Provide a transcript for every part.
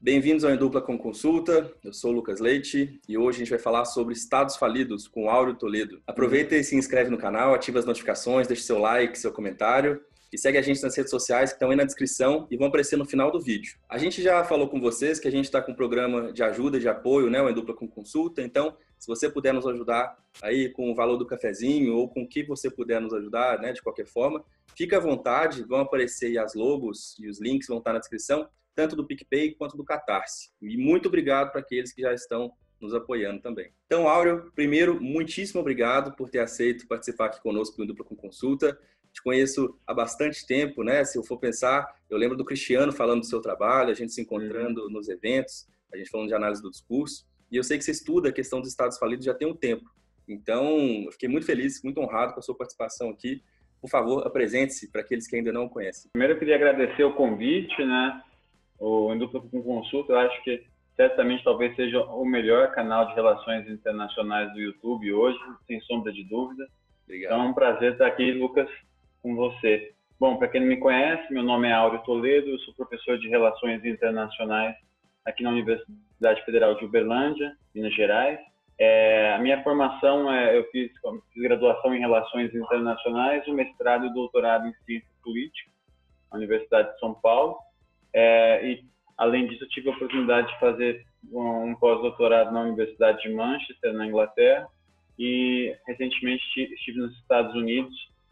Bem-vindos ao Em Dupla com Consulta. Eu sou o Lucas Leite e hoje a gente vai falar sobre estados falidos com Áureo Toledo. Aproveita e se inscreve no canal, ativa as notificações, deixa seu like, seu comentário e segue a gente nas redes sociais que estão aí na descrição e vão aparecer no final do vídeo. A gente já falou com vocês que a gente está com um programa de ajuda, de apoio, né, o Em Dupla com Consulta. Então, se você puder nos ajudar aí com o valor do cafezinho ou com o que você puder nos ajudar, né, de qualquer forma, fica à vontade, vão aparecer aí as logos e os links vão estar na descrição, tanto do PicPay quanto do Catarse. E muito obrigado para aqueles que já estão nos apoiando também. Então, Áureo, primeiro, muitíssimo obrigado por ter aceito participar aqui conosco do Dupla com Consulta. Te conheço há bastante tempo, né? Se eu for pensar, eu lembro do Cristiano falando do seu trabalho, a gente se encontrando nos eventos, a gente falando de análise do discurso. E eu sei que você estuda a questão dos estados falidos já tem um tempo. Então, eu fiquei muito feliz, muito honrado com a sua participação aqui. Por favor, apresente-se para aqueles que ainda não o conhecem. Primeiro, eu queria agradecer o convite, né? O Em Dupla com Consulta, eu acho que certamente talvez seja o melhor canal de relações internacionais do YouTube hoje, sem sombra de dúvida. Obrigado. Então é um prazer estar aqui, Lucas, com você. Bom, para quem não me conhece, meu nome é Áureo Toledo, eu sou professor de Relações Internacionais aqui na Universidade Federal de Uberlândia, Minas Gerais. A minha formação, eu fiz graduação em Relações Internacionais, o mestrado e o doutorado em Ciência Política na Universidade de São Paulo. E, além disso, eu tive a oportunidade de fazer um pós-doutorado na Universidade de Manchester, na Inglaterra, e recentemente estive nos Estados Unidos,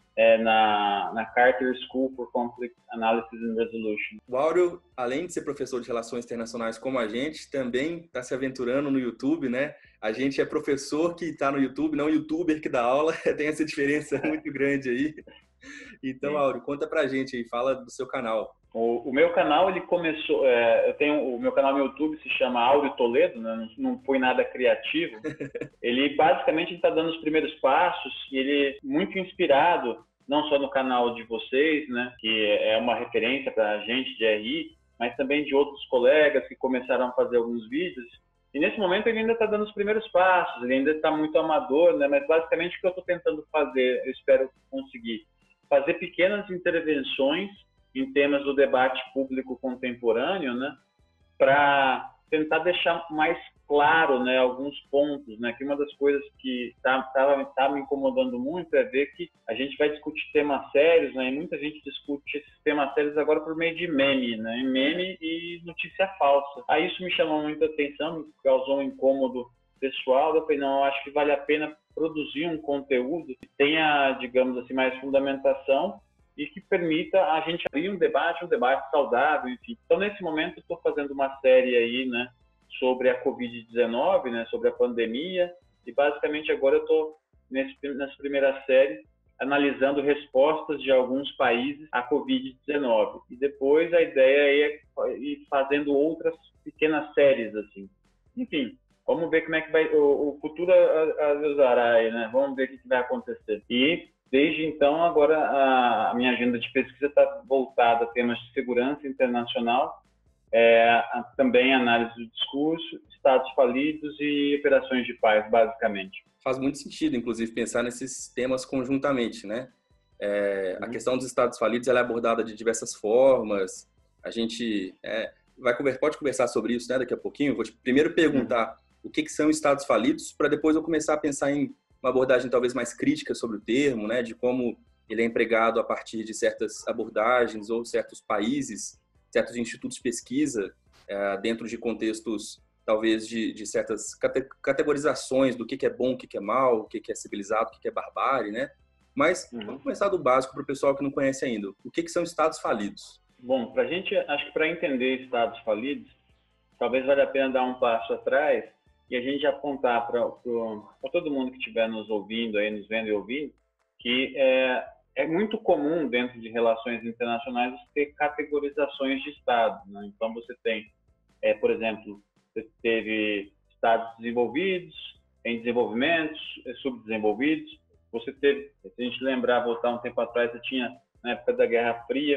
na Carter School for Conflict Analysis and Resolution. O Áureo, além de ser professor de Relações Internacionais como a gente, também está se aventurando no YouTube, né? A gente é professor que está no YouTube, não youtuber que dá aula, tem essa diferença muito grande aí. Então, Áureo, conta pra gente aí, fala do seu canal. O meu canal, ele começou... eu tenho o meu canal no YouTube, se chama Áureo Toledo, né? Não foi nada criativo. Ele, basicamente, está dando os primeiros passos e ele muito inspirado, não só no canal de vocês, né? Que é uma referência para a gente de RI, mas também de outros colegas que começaram a fazer alguns vídeos. E, nesse momento, ele ainda está dando os primeiros passos, ele ainda está muito amador, né? Mas, basicamente, o que eu estou tentando fazer, eu espero conseguir, fazer pequenas intervenções em temas do debate público contemporâneo, né, para tentar deixar mais claro, né, alguns pontos, né, que uma das coisas que tá me incomodando muito é ver que a gente vai discutir temas sérios, né, e muita gente discute esses temas sérios agora por meio de meme, né, meme e notícia falsa. Aí isso me chamou muita atenção, me causou um incômodo pessoal. Eu falei, não, eu acho que vale a pena produzir um conteúdo que tenha, digamos assim, mais fundamentação e que permita a gente abrir um debate saudável, enfim. Então, nesse momento, estou fazendo uma série aí, né, sobre a Covid-19, né, sobre a pandemia, e basicamente agora eu estou, nessa primeira série, analisando respostas de alguns países à Covid-19. E depois a ideia é ir fazendo outras pequenas séries, assim. Enfim, vamos ver como é que vai o futuro usará aí, né? Vamos ver o que vai acontecer. E desde então, agora a minha agenda de pesquisa está voltada a temas de segurança internacional, também análise do discurso, estados falidos e operações de paz, basicamente. Faz muito sentido, inclusive, pensar nesses temas conjuntamente, né? A questão dos estados falidos ela é abordada de diversas formas. A gente pode conversar sobre isso, né, daqui a pouquinho. Eu vou te primeiro perguntar o que são estados falidos, para depois eu começar a pensar em uma abordagem talvez mais crítica sobre o termo, né, de como ele é empregado a partir de certas abordagens ou certos países, certos institutos de pesquisa, dentro de contextos talvez de certas categorizações do que é bom, o que é mal, o que é civilizado, o que é barbárie, né? Mas vamos começar do básico para o pessoal que não conhece ainda. O que são estados falidos? Bom, para a gente, acho que para entender estados falidos, talvez valha a pena dar um passo atrás e a gente apontar para todo mundo que estiver nos ouvindo, aí, nos vendo e ouvindo, que é muito comum dentro de relações internacionais ter categorizações de estados, né? Então você tem, por exemplo, você teve estados desenvolvidos, em desenvolvimento, subdesenvolvidos. Você teve, se a gente lembrar, voltar um tempo atrás, você tinha, na época da Guerra Fria,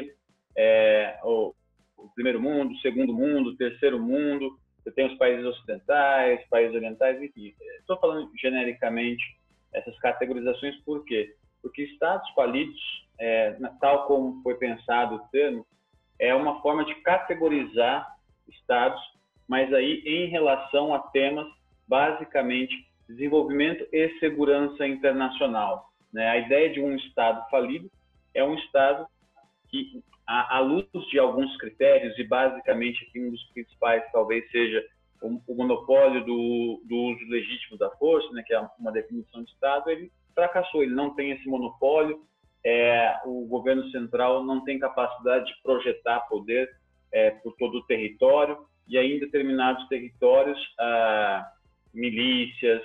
o primeiro mundo, o segundo mundo, o terceiro mundo. Você tem os países ocidentais, países orientais, enfim. Estou falando genericamente essas categorizações, por quê? Porque estados falidos, tal como foi pensado o termo, é uma forma de categorizar estados mas aí em relação a temas, basicamente, desenvolvimento e segurança internacional, né? A ideia de um Estado falido é um Estado que, à luz de alguns critérios, e basicamente aqui um dos principais talvez seja o monopólio do uso legítimo da força, né, que é uma definição de Estado, ele fracassou, ele não tem esse monopólio, o governo central não tem capacidade de projetar poder por todo o território, e aí em determinados territórios, milícias,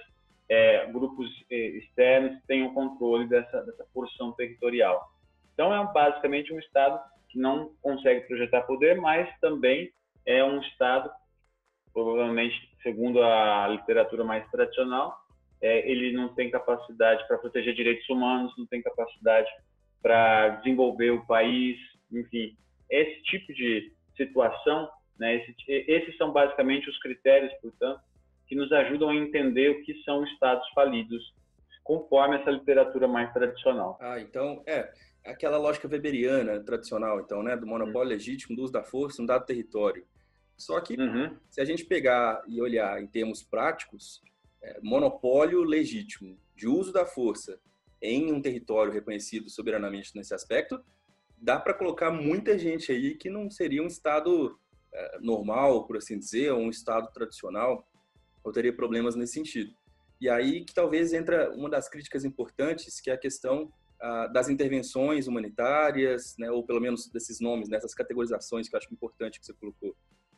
grupos externos têm o controle dessa porção territorial. Então, é basicamente um Estado que não consegue projetar poder, mas também é um Estado, provavelmente, segundo a literatura mais tradicional, ele não tem capacidade para proteger direitos humanos, não tem capacidade para desenvolver o país, enfim. Esse tipo de situação, né, esses são basicamente os critérios, portanto, que nos ajudam a entender o que são Estados falidos, conforme essa literatura mais tradicional. Então, aquela lógica weberiana tradicional, então, né, do monopólio legítimo do uso da força no dado território. Só que, se a gente pegar e olhar em termos práticos, monopólio legítimo de uso da força em um território reconhecido soberanamente nesse aspecto, dá para colocar muita gente aí que não seria um Estado normal, por assim dizer, ou um Estado tradicional, ou teria problemas nesse sentido. E aí que talvez entra uma das críticas importantes, que é a questão das intervenções humanitárias, né, ou pelo menos desses nomes, dessas categorizações que eu acho importante que você colocou,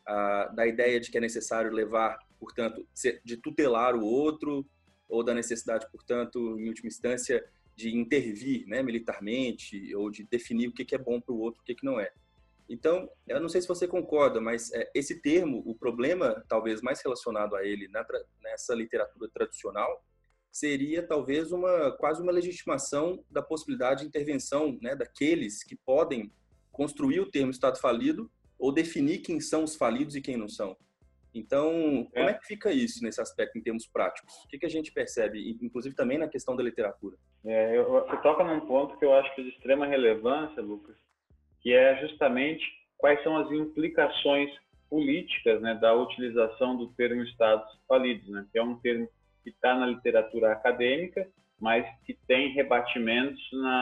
da ideia de que é necessário levar, portanto, de tutelar o outro, ou da necessidade, portanto, em última instância, de intervir, né, militarmente, ou de definir o que é bom para o outro, o que não é. Então, eu não sei se você concorda, mas esse termo, o problema talvez mais relacionado a ele nessa literatura tradicional, seria talvez quase uma legitimação da possibilidade de intervenção, né, daqueles que podem construir o termo Estado falido ou definir quem são os falidos e quem não são. Então, como é que fica isso nesse aspecto, em termos práticos? O que a gente percebe, inclusive também na questão da literatura? Você toca num ponto que eu acho que é de extrema relevância, Lucas, que é justamente quais são as implicações políticas, né, da utilização do termo Estados falidos, né, que é um termo que está na literatura acadêmica, mas que tem rebatimentos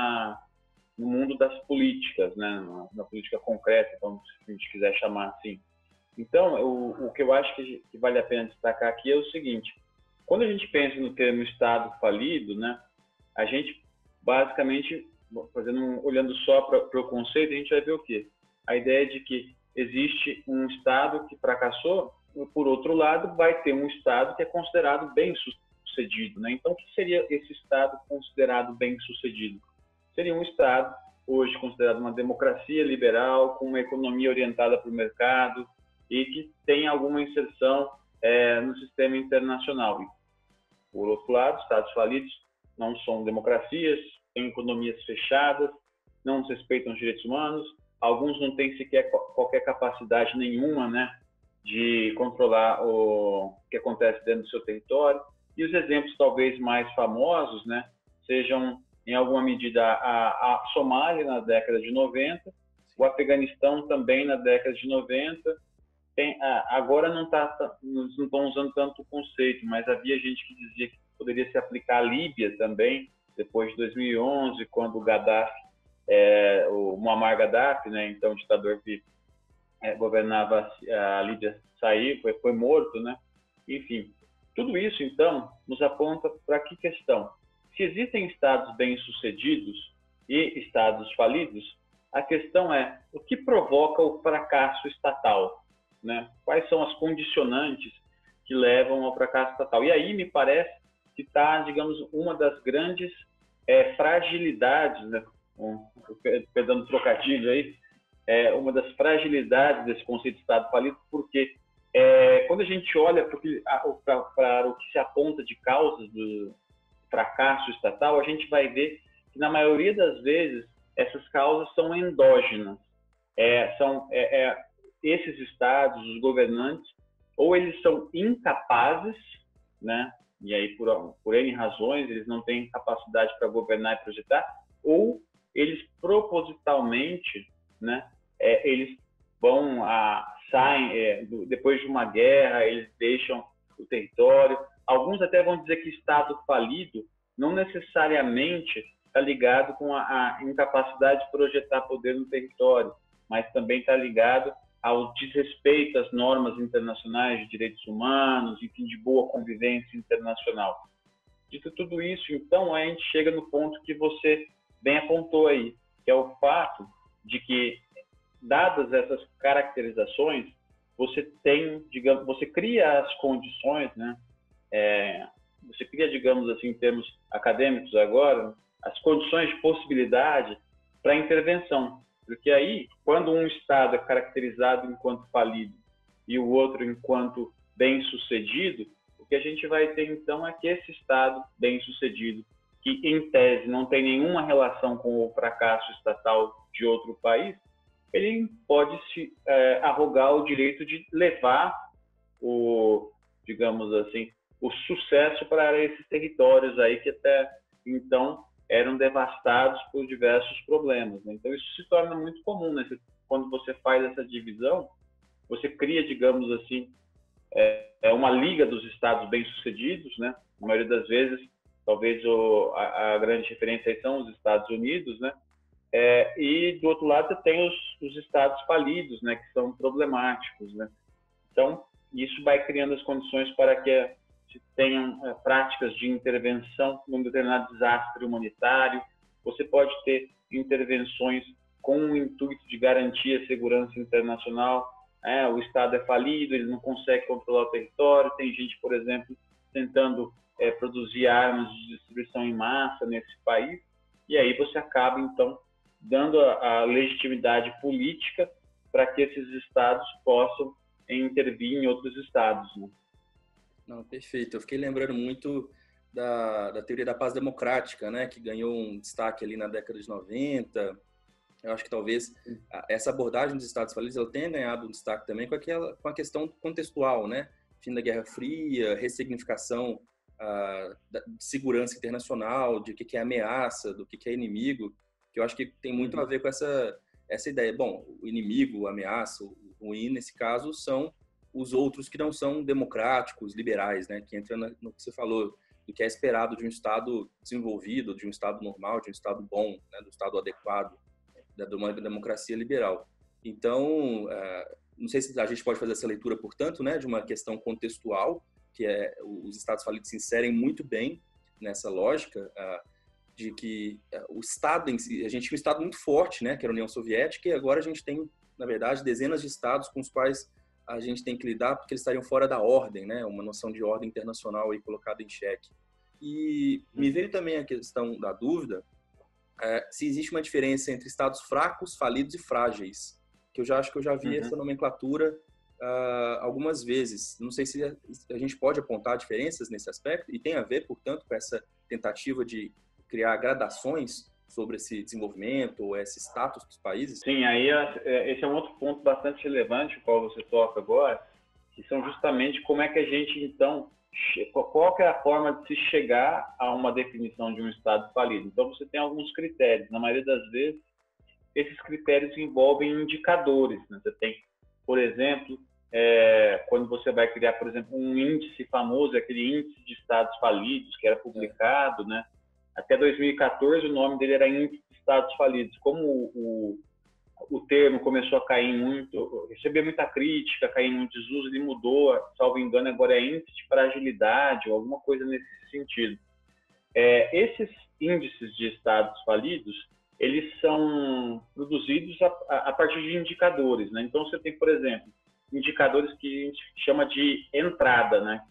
no mundo das políticas, né, na política concreta, como a gente quiser chamar assim. Então, o que eu acho que vale a pena destacar aqui é o seguinte: quando a gente pensa no termo Estado falido, né, a gente basicamente, olhando só para o conceito, a gente vai ver o quê? A ideia de que existe um Estado que fracassou, e, por outro lado, vai ter um Estado que é considerado bem-sucedido, né? Então, o que seria esse Estado considerado bem-sucedido? Seria um Estado, hoje considerado uma democracia liberal, com uma economia orientada para o mercado e que tem alguma inserção no sistema internacional. E, por outro lado, Estados falidos não são democracias, têm economias fechadas, não respeitam os direitos humanos, alguns não têm sequer qualquer capacidade nenhuma, né, de controlar o que acontece dentro do seu território. E os exemplos talvez mais famosos, né, sejam, em alguma medida, a Somália na década de 90, o Afeganistão também na década de 90. Agora não estão usando tanto o conceito, mas havia gente que dizia que poderia se aplicar à Líbia também, depois de 2011, quando o Gaddafi, o Muammar Gaddafi, né, então o ditador que governava a Líbia, saiu, foi morto, né? Enfim, tudo isso, então, nos aponta para que questão? Se existem estados bem-sucedidos e estados falidos, a questão é o que provoca o fracasso estatal, né? Quais são as condicionantes que levam ao fracasso estatal? E aí me parece que está, digamos, uma das grandes fragilidades, né? Perdão o trocadilho aí, uma das fragilidades desse conceito de Estado falido, porque quando a gente olha para o que se aponta de causas do fracasso estatal, a gente vai ver que, na maioria das vezes, essas causas são endógenas. Esses estados, os governantes, ou eles são incapazes, né? E aí, por N razões, eles não têm capacidade para governar e projetar, ou eles propositalmente, né, eles vão saem, depois de uma guerra, eles deixam o território. Alguns até vão dizer que Estado falido não necessariamente está ligado com a incapacidade de projetar poder no território, mas também está ligado ao desrespeito às normas internacionais de direitos humanos, enfim, de boa convivência internacional. Dito tudo isso, então, a gente chega no ponto que você bem apontou aí, que é o fato de que, dadas essas caracterizações, você tem, digamos, você cria as condições, né? Você cria, digamos assim, em termos acadêmicos agora, as condições de possibilidade para intervenção. Porque aí, quando um Estado é caracterizado enquanto falido e o outro enquanto bem-sucedido, o que a gente vai ter, então, é que esse Estado bem-sucedido, que, em tese, não tem nenhuma relação com o fracasso estatal de outro país, ele pode se arrogar o direito de levar digamos assim, o sucesso para esses territórios aí que até então eram devastados por diversos problemas, né? Então isso se torna muito comum, né? Quando você faz essa divisão, você cria, digamos assim, uma liga dos estados bem-sucedidos, né? Na maioria das vezes, talvez a grande referência aí são os Estados Unidos, né? E do outro lado você tem os estados falidos, né? Que são problemáticos, né? Então isso vai criando as condições para que se tenham práticas de intervenção num determinado desastre humanitário. Você pode ter intervenções com o intuito de garantir a segurança internacional. O Estado é falido, ele não consegue controlar o território. Tem gente, por exemplo, tentando produzir armas de destruição em massa nesse país. E aí você acaba, então, dando a legitimidade política para que esses estados possam intervir em outros estados, né? Não, perfeito. Eu fiquei lembrando muito da teoria da paz democrática, né, que ganhou um destaque ali na década de 90. Eu acho que talvez essa abordagem dos Estados falidos ela tenha ganhado um destaque também com a questão contextual, né? Fim da Guerra Fria, ressignificação de segurança internacional, de o que é ameaça, do que é inimigo, que eu acho que tem muito a ver com essa ideia. Bom, o inimigo, a ameaça, o ruim nesse caso são os outros que não são democráticos, liberais, né? Que entra no que você falou, do que é esperado de um Estado desenvolvido, de um Estado normal, de um Estado bom, né? Do Estado adequado, de uma democracia liberal. Então, não sei se a gente pode fazer essa leitura, portanto, né? De uma questão contextual, que os Estados falidos se inserem muito bem nessa lógica de que o Estado em si, a gente tinha um Estado muito forte, né? Que era a União Soviética, e agora a gente tem, na verdade, dezenas de Estados com os quais a gente tem que lidar porque eles estariam fora da ordem, né? Uma noção de ordem internacional aí colocada em xeque. E me veio também a questão da dúvida se existe uma diferença entre estados fracos, falidos e frágeis, que eu já acho que eu já vi essa nomenclatura algumas vezes. Não sei se a gente pode apontar diferenças nesse aspecto e tem a ver, portanto, com essa tentativa de criar gradações sobre esse desenvolvimento ou esse status dos países? Sim, aí esse é um outro ponto bastante relevante, o qual você toca agora, que são justamente como é que a gente, então, qual que é a forma de se chegar a uma definição de um Estado falido. Então, você tem alguns critérios. Na maioria das vezes, esses critérios envolvem indicadores, né? Você tem, por exemplo, quando você vai criar, por exemplo, um índice famoso, aquele índice de Estados falidos, que era publicado, né? Até 2014, o nome dele era Índice de Estados Falidos. Como o termo começou a cair muito, receber muita crítica, cair em muito desuso, ele mudou, salvo engano, agora é Índice de Fragilidade ou alguma coisa nesse sentido. Esses índices de Estados falidos, eles são produzidos a partir de indicadores, né? Então, você tem, por exemplo, indicadores que a gente chama de entrada, né?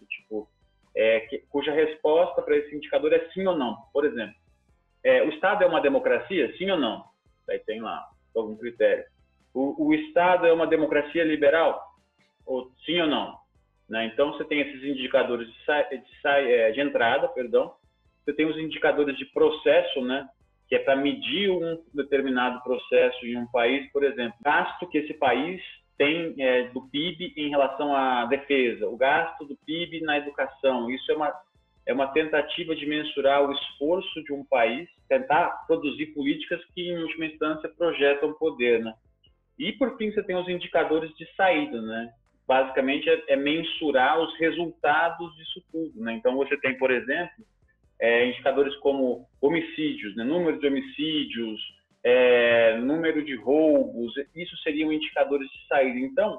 Cuja resposta para esse indicador é sim ou não. Por exemplo, o Estado é uma democracia? Sim ou não? Daí tem lá algum critério. O Estado é uma democracia liberal? Sim ou não? Né? Então, você tem esses indicadores de entrada, perdão. Você tem os indicadores de processo, né? Que é para medir um determinado processo em um país, por exemplo, gasto que esse país tem do PIB em relação à defesa, o gasto do PIB na educação. Isso é uma tentativa de mensurar o esforço de um país, tentar produzir políticas que, em última instância, projetam poder, né? E, por fim, você tem os indicadores de saída, né? Basicamente, é mensurar os resultados disso tudo, né? Então, você tem, por exemplo, indicadores como homicídios, né? Número de homicídios, número de roubos, isso seriam indicadores de saída. Então,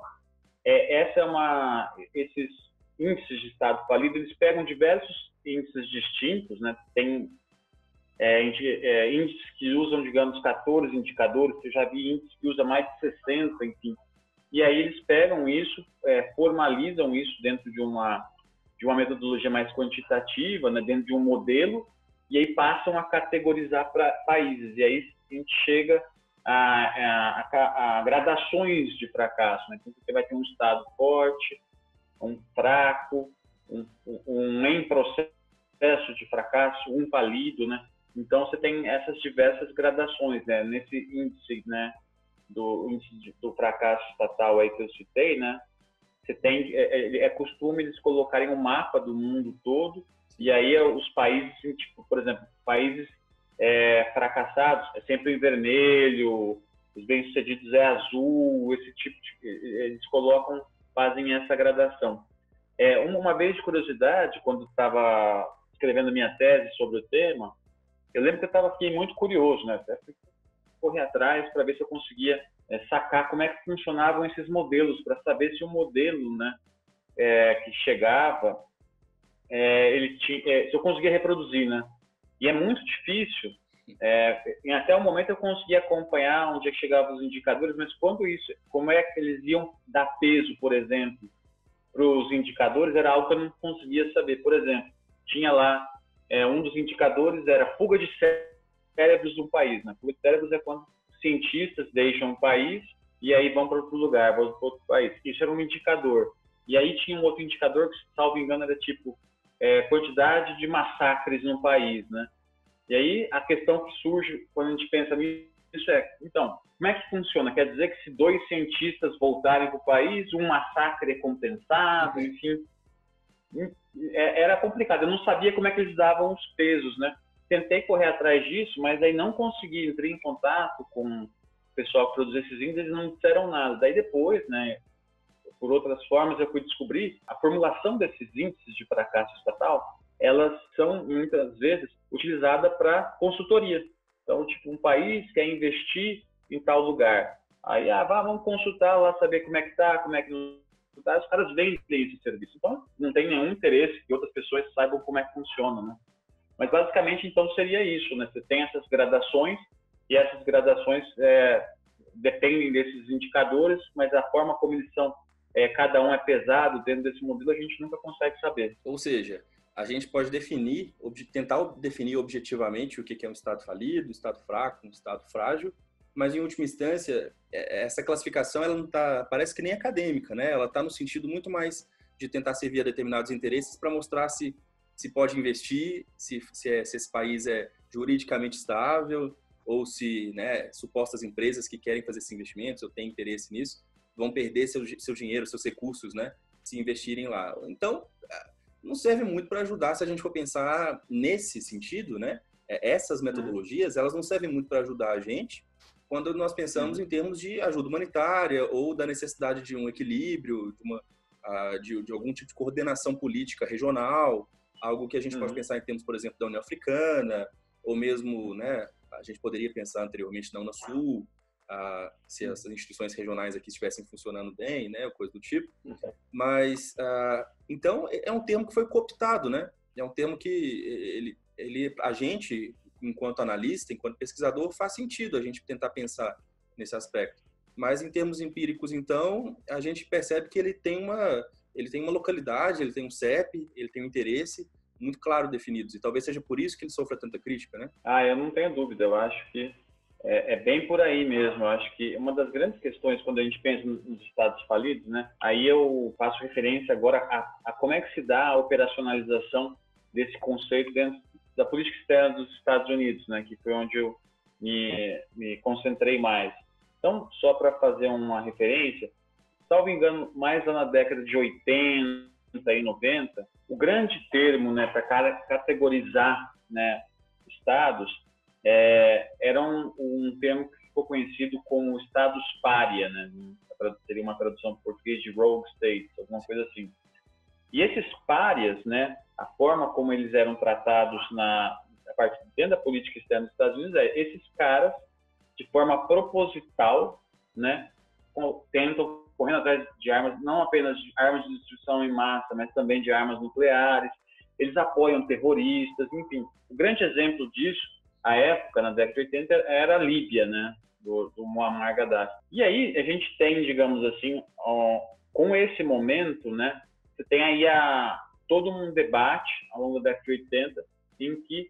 esses índices de estado falido, eles pegam diversos índices distintos, né? Tem índices que usam, digamos, 14 indicadores, eu já vi índices que usam mais de 60, enfim. E aí eles pegam isso, formalizam isso dentro de uma metodologia mais quantitativa, né, dentro de um modelo, e aí passam a categorizar para países. E aí a gente chega a gradações de fracasso, né? Então você vai ter um estado forte, um fraco, um em processo de fracasso, um falido, né? Então você tem essas diversas gradações, né? Nesse índice, né, do índice do fracasso estatal aí que eu citei, né? Você tem, costume eles colocarem um mapa do mundo todo, e aí os países, tipo, por exemplo, países fracassados é sempre em vermelho, os bem-sucedidos é azul, esse tipo de, eles fazem essa gradação. Uma vez de curiosidade, quando estava escrevendo minha tese sobre o tema, eu lembro que eu estava aqui muito curioso, né? Até correr atrás para ver se eu conseguia sacar como é que funcionavam esses modelos, para saber se o modelo, né, que chegava, se eu conseguia reproduzir, né? E é muito difícil. Até o momento eu conseguia acompanhar onde é que chegavam os indicadores, mas como é que eles iam dar peso, por exemplo, para os indicadores, era algo que eu não conseguia saber. Por exemplo, tinha lá um dos indicadores era fuga de cérebros do país, né? Fuga de cérebros é quando cientistas deixam o país e aí vão para outro lugar, vão para outro país. Isso era um indicador. E aí tinha um outro indicador que, salvo engano, era tipo quantidade de massacres no país, né? E aí a questão que surge quando a gente pensa nisso então, como é que funciona? Quer dizer que se 2 cientistas voltarem para o país, um massacre é compensado, enfim. Era complicado, eu não sabia como é que eles davam os pesos, né? Tentei correr atrás disso, mas aí não consegui entrar em contato com o pessoal que produz esses índices, eles não disseram nada. Daí depois, né, por outras formas, eu fui descobrir a formulação desses índices de fracasso estatal, elas são muitas vezes utilizadas para consultoria. Então, tipo, um país quer investir em tal lugar. Aí, vamos consultar lá, saber como é que está, como é que não está. Os caras vendem esse serviço. Então, não tem nenhum interesse que outras pessoas saibam como é que funciona, né? Mas, basicamente, então, seria isso, né? Você tem essas gradações, e essas gradações dependem desses indicadores, mas a forma como eles são, cada um é pesado dentro desse modelo, a gente nunca consegue saber. Ou seja, a gente pode tentar definir objetivamente o que é um estado falido, um estado fraco, um estado frágil, mas, em última instância, essa classificação ela não parece que nem acadêmica, né? Ela está no sentido muito mais de tentar servir a determinados interesses para mostrar se pode investir, se esse país é juridicamente estável, ou se, né, supostas empresas que querem fazer esses investimentos ou têm interesse nisso, vão perder seu dinheiro, seus recursos, né, se investirem lá. Então, não serve muito para ajudar se a gente for pensar nesse sentido, né? Essas metodologias, elas não servem muito para ajudar a gente quando nós pensamos em termos de ajuda humanitária ou da necessidade de um equilíbrio, de algum tipo de coordenação política regional, algo que a gente pode pensar em termos, por exemplo, da União Africana, ou mesmo, né, a gente poderia pensar anteriormente na Unasul, se as instituições regionais aqui estivessem funcionando bem, né, ou coisa do tipo. Mas, então, é um termo que foi cooptado, né? É um termo que a gente, enquanto analista, enquanto pesquisador, faz sentido a gente tentar pensar nesse aspecto. Mas, em termos empíricos, então, a gente percebe que ele tem uma localidade, ele tem um CEP, ele tem um interesse muito claro definidos. E talvez seja por isso que ele sofra tanta crítica, né? Eu não tenho dúvida. Eu acho que é bem por aí mesmo. Eu acho que uma das grandes questões quando a gente pensa nos estados falidos, né? Aí eu faço referência agora a como é que se dá a operacionalização desse conceito dentro da política externa dos Estados Unidos, né? Que foi onde eu me concentrei mais. Então, só para fazer uma referência, salvo engano, mais lá na década de 80 e 90, o grande termo, né, para categorizar, né, estados era um termo ficou conhecido como estados pária, né? Seria uma tradução em português de rogue states, alguma coisa assim. E esses párias, né, a forma como eles eram tratados dentro da política externa dos Estados Unidos esses caras, de forma proposital, né, tentam correndo atrás de armas, não apenas de armas de destruição em massa, mas também de armas nucleares. Eles apoiam terroristas, enfim. O grande exemplo disso, à época, na década de 80, era a Líbia, né, do Muammar Gaddafi. E aí a gente tem, digamos assim, com esse momento, né, você tem aí todo um debate ao longo da década de 80 em que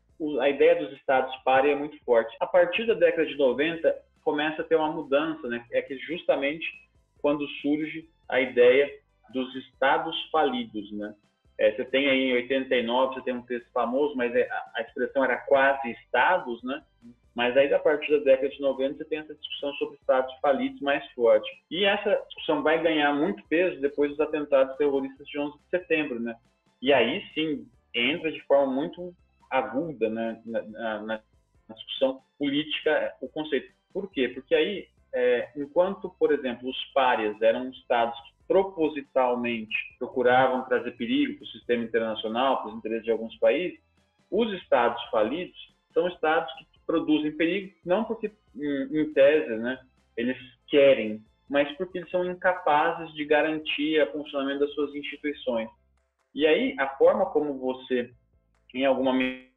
a ideia dos estados pária é muito forte. A partir da década de 90, começa a ter uma mudança, né? É que justamente quando surge a ideia dos estados falidos, né? Você tem aí em 89, você tem um texto famoso, mas a expressão era quase estados, né? Mas aí, a partir da década de 90, você tem essa discussão sobre estados falidos mais forte. E essa discussão vai ganhar muito peso depois dos atentados terroristas de 11 de setembro, né? E aí, sim, entra de forma muito aguda, né, na discussão política o conceito. Por quê? Porque aí, enquanto, por exemplo, os párias eram estados que propositalmente procuravam trazer perigo para o sistema internacional, para os interesses de alguns países, os estados falidos são estados que produzem perigo, não porque, em tese, né, eles querem, mas porque eles são incapazes de garantir o funcionamento das suas instituições. E aí, a forma como você, em alguma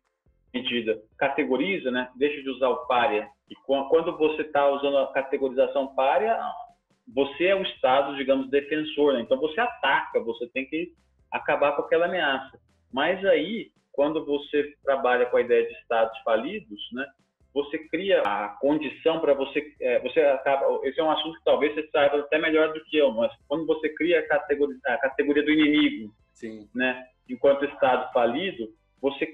medida, categoriza, né, deixa de usar o pária, e quando você está usando a categorização pária, você é o Estado, digamos, defensor, né? Então você ataca, você tem que acabar com aquela ameaça. Mas aí, quando você trabalha com a ideia de Estados falidos, né, você cria a condição para você acaba. Esse é um assunto que talvez você saiba até melhor do que eu, mas quando você cria a categoria do inimigo, sim, né, enquanto Estado falido, você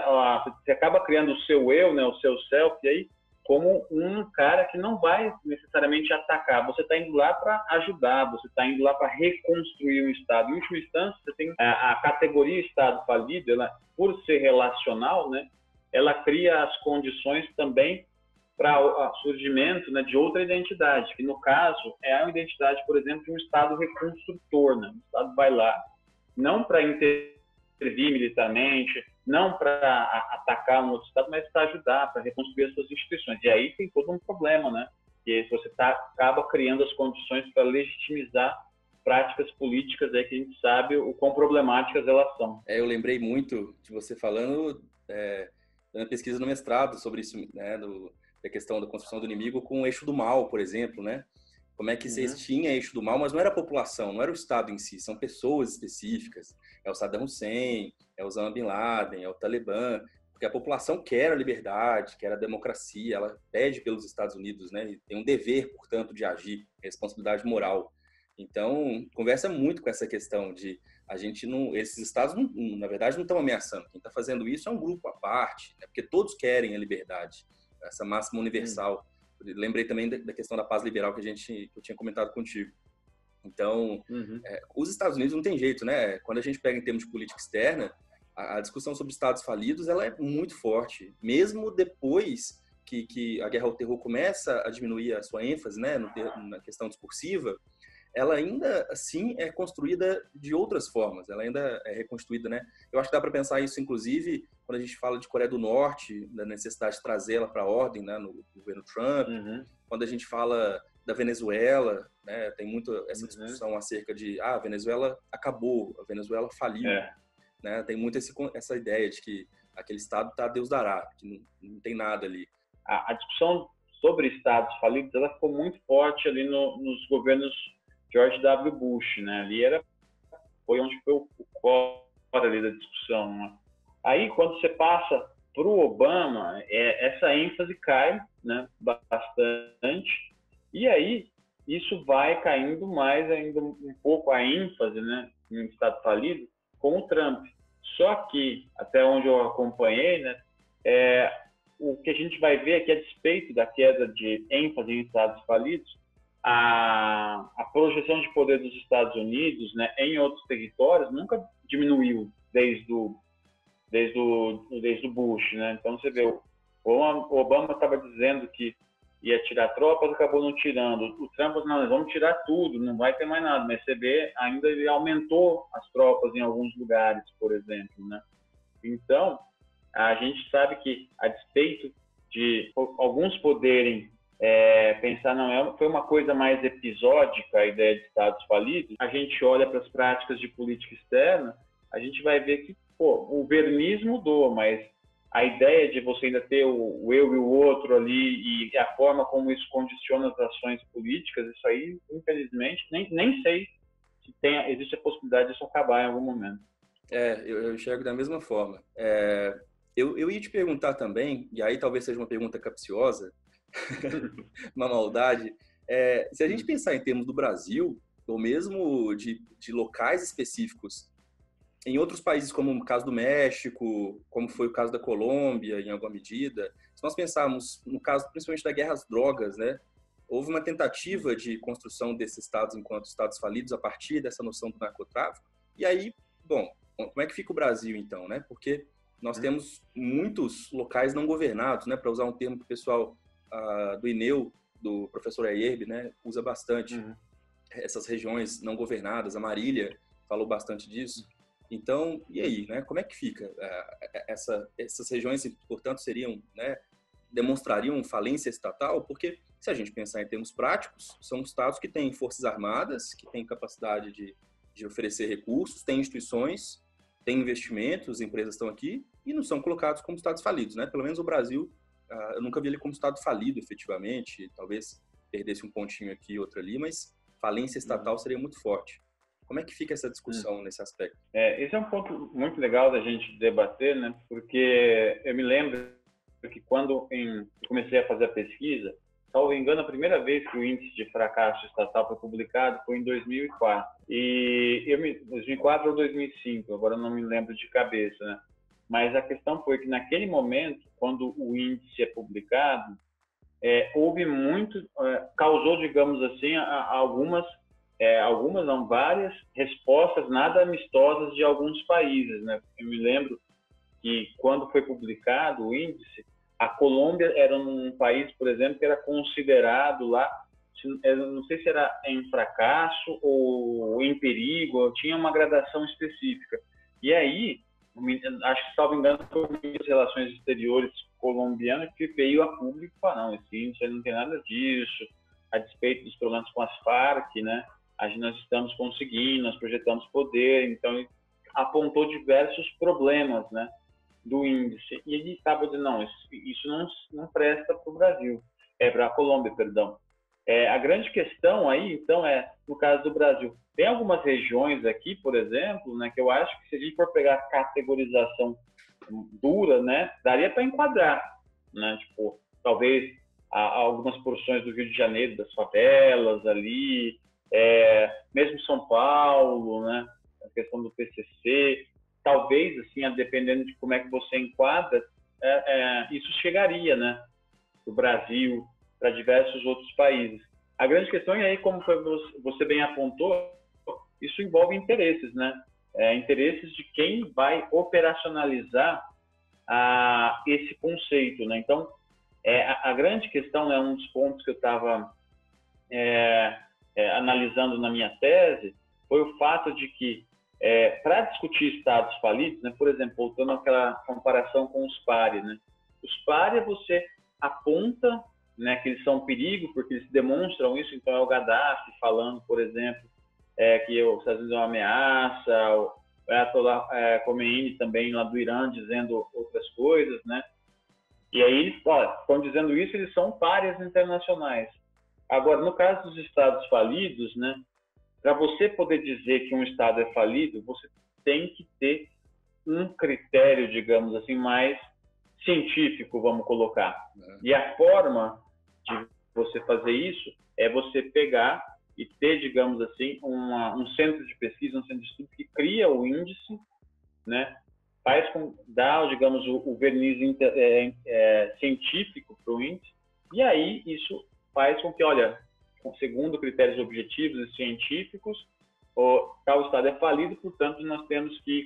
acaba criando o seu eu, né, o seu self, e aí como um cara que não vai necessariamente atacar. Você está indo lá para ajudar, você está indo lá para reconstruir um Estado. Em última instância, você tem a categoria Estado falido, ela, por ser relacional, né, ela cria as condições também para o surgimento, né, de outra identidade, que no caso é a identidade, por exemplo, de um Estado reconstrutor. Né? O Estado vai lá, não para intervir militarmente, não para atacar um outro Estado, mas para ajudar, para reconstruir as suas instituições. E aí tem todo um problema, né? Que você acaba criando as condições para legitimizar práticas políticas aí que a gente sabe o quão problemáticas elas são. Eu lembrei muito de você falando na pesquisa no mestrado sobre isso, né? Da questão da construção do inimigo com o eixo do mal, por exemplo, né? Como é que você tinha eixo do mal, mas não era a população, não era o Estado em si, são pessoas específicas. É o Saddam Hussein, é o Osama Bin Laden, é o Talibã, porque a população quer a liberdade, quer a democracia, ela pede pelos Estados Unidos, né? E tem um dever, portanto, de agir, responsabilidade moral. Então, conversa muito com essa questão de a gente não, esses estados, na verdade, não estão ameaçando. Quem está fazendo isso é um grupo à parte, né? Porque todos querem a liberdade, essa máxima universal. Lembrei também da questão da paz liberal que eu tinha comentado contigo. Então, os Estados Unidos não tem jeito, né? Quando a gente pega em termos de política externa, a discussão sobre estados falidos ela é muito forte. Mesmo depois que a guerra ao terror começa a diminuir a sua ênfase, né, na questão discursiva, ela ainda assim é construída de outras formas, ela ainda é reconstruída, né? Eu acho que dá para pensar isso, inclusive, quando a gente fala de Coreia do Norte, da necessidade de trazê-la para a ordem, né, no governo Trump, quando a gente fala da Venezuela, né, tem muito essa discussão acerca de a Venezuela acabou, a Venezuela faliu, né? Tem muito essa ideia de que aquele estado tá Deus dará, que não tem nada ali. A discussão sobre estados falidos, ela ficou muito forte ali nos governos George W. Bush, né? Ali foi onde foi o core ali da discussão. Né? Aí, quando você passa para o Obama, essa ênfase cai, né, bastante, e aí isso vai caindo mais ainda um pouco a ênfase, né, em estado falido com o Trump. Só que, até onde eu acompanhei, né, o que a gente vai ver é que, a despeito da queda de ênfase em estados falidos, a projeção de poder dos Estados Unidos, né, em outros territórios nunca diminuiu desde o Bush, né? Então você vê, o Obama estava dizendo que ia tirar tropas, acabou não tirando. O Trump falou, não, nós vamos tirar tudo, não vai ter mais nada. Mas você vê, ainda ele aumentou as tropas em alguns lugares, por exemplo, né? Então, a gente sabe que, a despeito de alguns poderem pensar, não, foi uma coisa mais episódica a ideia de Estados falidos, a gente olha para as práticas de política externa, a gente vai ver que, pô, o verniz mudou, mas a ideia de você ainda ter o eu e o outro ali e a forma como isso condiciona as ações políticas, isso aí, infelizmente, nem sei se existe a possibilidade disso acabar em algum momento. Eu enxergo da mesma forma. Eu ia te perguntar também, e aí talvez seja uma pergunta capciosa, uma maldade, se a gente pensar em termos do Brasil, ou mesmo de locais específicos, em outros países, como o caso do México, como foi o caso da Colômbia, em alguma medida, se nós pensarmos no caso principalmente da guerra às drogas, né, houve uma tentativa de construção desses estados enquanto estados falidos a partir dessa noção do narcotráfico. E aí, bom, como é que fica o Brasil então, né? Porque nós temos muitos locais não governados, né? Para usar um termo que o pessoal do INEU, do professor Ayerbe, né, usa bastante. Essas regiões não governadas, a Marília falou bastante disso. Então, e aí, né? Como é que fica? Essas regiões, portanto, seriam, né, demonstrariam falência estatal? Porque, se a gente pensar em termos práticos, são estados que têm forças armadas, que têm capacidade de oferecer recursos, têm instituições, têm investimentos, empresas estão aqui, e não são colocados como estados falidos, né? Pelo menos o Brasil, eu nunca vi ele como estado falido, efetivamente, talvez perdesse um pontinho aqui, outro ali, mas falência estatal seria muito forte. Como é que fica essa discussão nesse aspecto? Esse é um ponto muito legal da gente debater, né? Porque eu me lembro que quando eu comecei a fazer a pesquisa, salvo engano, a primeira vez que o índice de fracasso estatal foi publicado foi em 2004. 2004 ou 2005, agora eu não me lembro de cabeça, né? Mas a questão foi que naquele momento, quando o índice é publicado, houve muito, causou, digamos assim, algumas não, várias respostas nada amistosas de alguns países, né? Eu me lembro que quando foi publicado o índice, a Colômbia era um país, por exemplo, que era considerado lá, não sei se era em fracasso ou em perigo, tinha uma gradação específica. E aí, acho que, salvo engano, foi o Ministério das Relações Exteriores colombiano que veio a público e falou, não, esse índice não tem nada disso, a despeito dos problemas com as Farc, né? Nós estamos conseguindo, nós projetamos poder, então apontou diversos problemas, né, do índice. E ele estava dizendo, não, isso não presta para o Brasil, para a Colômbia, perdão. A grande questão aí, então, no caso do Brasil, tem algumas regiões aqui, por exemplo, né, que eu acho que se a gente for pegar a categorização dura, né, daria para enquadrar, né, tipo, talvez algumas porções do Rio de Janeiro, das favelas ali, mesmo São Paulo, né, a questão do PCC, talvez, assim, dependendo de como é que você enquadra, isso chegaria, né, do Brasil para diversos outros países. A grande questão é aí, como você bem apontou, isso envolve interesses, né, interesses de quem vai operacionalizar esse conceito, né. Então, a grande questão, né, um dos pontos que eu estava analisando na minha tese, foi o fato de que, para discutir estados falidos, né, por exemplo, voltando àquela comparação com os párias, né, os párias você aponta, né, que eles são um perigo, porque eles demonstram isso, então é o Gaddafi falando, por exemplo, que os Estados Unidos é uma ameaça, o Ayatollah Khomeini também lá do Irã dizendo outras coisas, né, e aí eles estão dizendo isso, eles são párias internacionais. Agora, no caso dos estados falidos, né, para você poder dizer que um estado é falido, você tem que ter um critério, digamos assim, mais científico, vamos colocar. E a forma de você fazer isso é você pegar e ter, digamos assim, um centro de pesquisa, um centro de estudo que cria o índice, né, dá, digamos, o verniz científico para o índice, e aí isso faz com que, olha, segundo critérios objetivos e científicos, tal estado é falido, portanto, nós temos que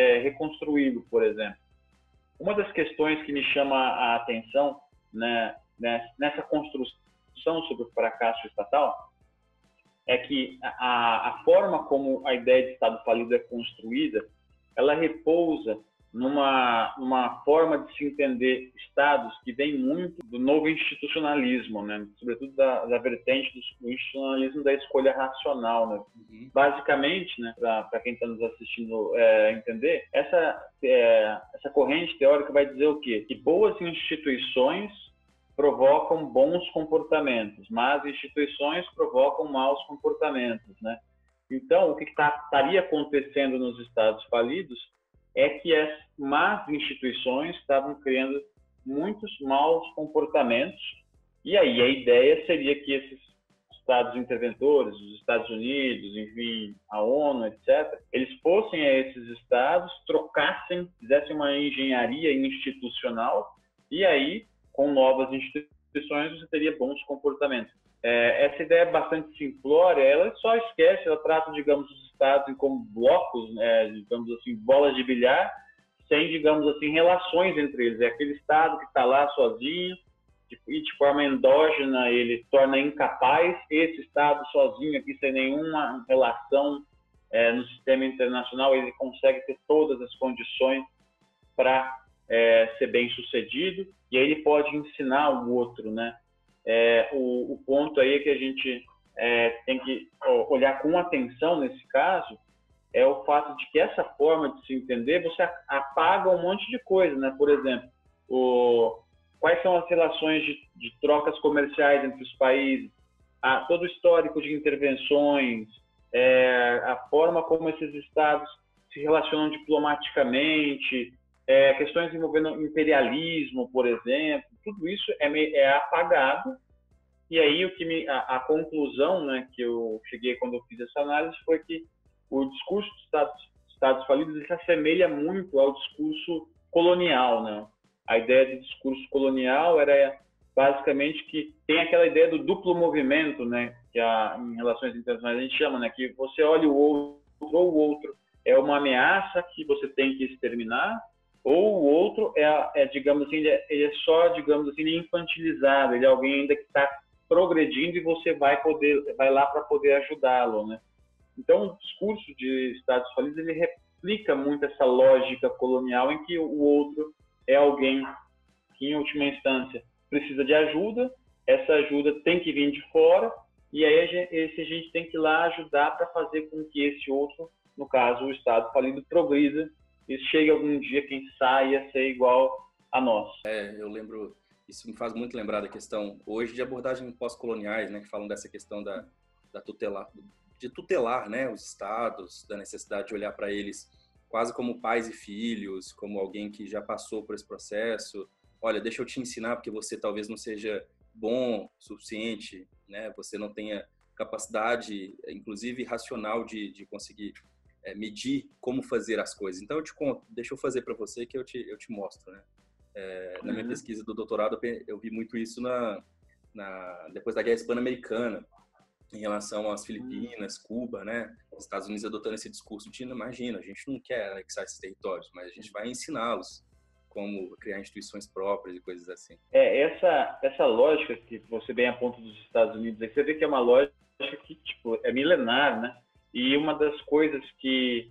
reconstruí-lo, por exemplo. Uma das questões que me chama a atenção, né, né, nessa construção sobre o fracasso estatal é que a forma como a ideia de Estado falido é construída, ela repousa numa forma de se entender Estados que vem muito do novo institucionalismo, né? Sobretudo da vertente do institucionalismo da escolha racional. Né? Uhum. Basicamente, né, para quem está nos assistindo entender, essa corrente teórica vai dizer o quê? Que boas instituições provocam bons comportamentos, más instituições provocam maus comportamentos. Né? Então, o que estaria acontecendo nos Estados falidos é que as más instituições estavam criando muitos maus comportamentos, e aí a ideia seria que esses Estados interventores, os Estados Unidos, enfim, a ONU, etc., eles fossem a esses Estados, trocassem, fizessem uma engenharia institucional, e aí, com novas instituições, você teria bons comportamentos. Essa ideia é bastante simplória, ela só esquece, ela trata, digamos, os Estados como blocos, digamos assim, bolas de bilhar, sem, digamos assim, relações entre eles. É aquele Estado que está lá sozinho e de forma endógena ele torna incapaz esse Estado sozinho aqui, sem nenhuma relação no sistema internacional, ele consegue ter todas as condições para ser bem sucedido, e aí ele pode ensinar o outro, né? O ponto aí que a gente tem que olhar com atenção nesse caso é o fato de que essa forma de se entender, você apaga um monte de coisa, né? Por exemplo, quais são as relações de trocas comerciais entre os países, todo o histórico de intervenções, a forma como esses estados se relacionam diplomaticamente, questões envolvendo imperialismo, por exemplo, tudo isso é apagado. E aí a conclusão, né, que eu cheguei quando eu fiz essa análise foi que o discurso dos Estados falidos ele se assemelha muito ao discurso colonial, né? A ideia de discurso colonial era basicamente que tem aquela ideia do duplo movimento, né, que em relações internacionais a gente chama, né, que você olha o outro ou o outro é uma ameaça que você tem que exterminar, ou o outro digamos assim, ele é só, digamos assim, infantilizado, ele é alguém ainda que está progredindo e você vai lá para poder ajudá-lo, né? Então, o discurso de Estados falidos ele replica muito essa lógica colonial em que o outro é alguém que, em última instância, precisa de ajuda, essa ajuda tem que vir de fora, e aí a gente tem que ir lá ajudar para fazer com que esse outro, no caso, o Estado falido, progrida e chegue algum dia, quem sabe, a ser igual a nós. Eu lembro, isso me faz muito lembrar da questão, hoje, de abordagem pós-coloniais, né, que falam dessa questão da tutelar, né, os estados, da necessidade de olhar para eles quase como pais e filhos, como alguém que já passou por esse processo. Olha, deixa eu te ensinar, porque você talvez não seja bom o suficiente, né, você não tenha capacidade, inclusive racional, de conseguir medir como fazer as coisas. Então eu te conto, deixa eu fazer para você que eu te mostro, né. Na minha pesquisa do doutorado eu vi muito isso depois da Guerra Hispano-Americana, em relação às Filipinas, Cuba, né? Os Estados Unidos adotando esse discurso de, imagina, a gente não quer anexar esses territórios, mas a gente vai ensiná-los como criar instituições próprias e coisas assim. Essa lógica que você bem aponta dos Estados Unidos, aí você vê que é uma lógica que tipo, é milenar, né? E uma das coisas que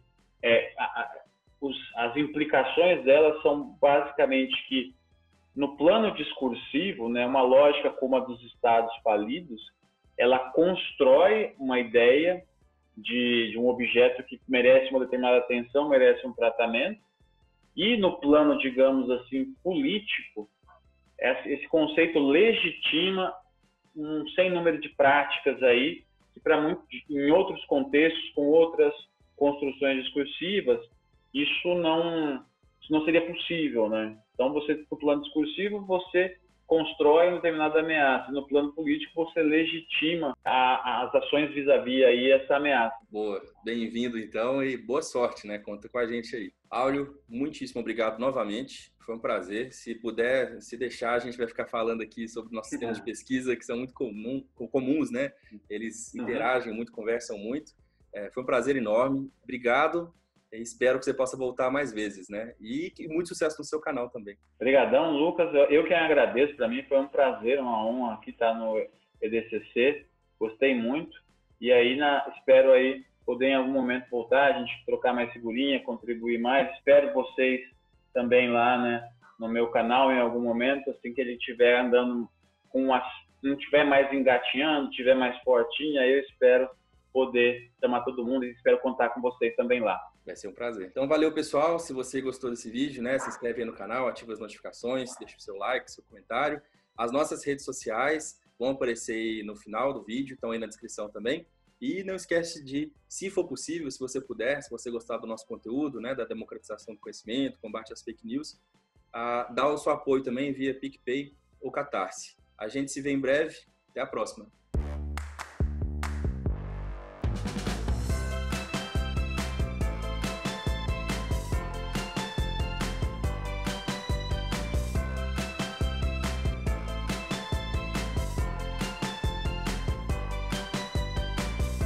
as implicações delas são basicamente que no plano discursivo, né, uma lógica como a dos Estados falidos, ela constrói uma ideia de um objeto que merece uma determinada atenção, merece um tratamento, e no plano, digamos assim, político, esse conceito legitima um sem número de práticas aí, que em outros contextos, com outras construções discursivas, isso não seria possível, né? Então, no plano discursivo, você constrói uma determinada ameaça. No plano político, você legitima as ações vis-à-vis aí essa ameaça. Boa. Bem-vindo, então, e boa sorte, né? Conta com a gente aí. Áureo, muitíssimo obrigado novamente. Foi um prazer. Se puder, se deixar, a gente vai ficar falando aqui sobre nossos temas de pesquisa, que são muito comuns, né? Eles interagem muito, conversam muito. Foi um prazer enorme. Obrigado. Espero que você possa voltar mais vezes, né? E muito sucesso no seu canal também. Obrigadão, Lucas. Eu que agradeço. Para mim foi um prazer, uma honra aqui estar no EDCC. Gostei muito. E aí, espero aí poder em algum momento voltar, a gente trocar mais figurinha, contribuir mais. Espero vocês também lá, né, no meu canal em algum momento, assim que ele estiver andando não estiver mais engatinhando, estiver mais fortinho, aí eu espero poder chamar todo mundo e espero contar com vocês também lá. Vai ser um prazer. Então, valeu, pessoal. Se você gostou desse vídeo, né, se inscreve aí no canal, ativa as notificações, deixa o seu like, seu comentário. As nossas redes sociais vão aparecer aí no final do vídeo, estão aí na descrição também. E não esquece de, se for possível, se você puder, se você gostar do nosso conteúdo, né, da democratização do conhecimento, combate às fake news, dá o seu apoio também via PicPay ou Catarse. A gente se vê em breve. Até a próxima.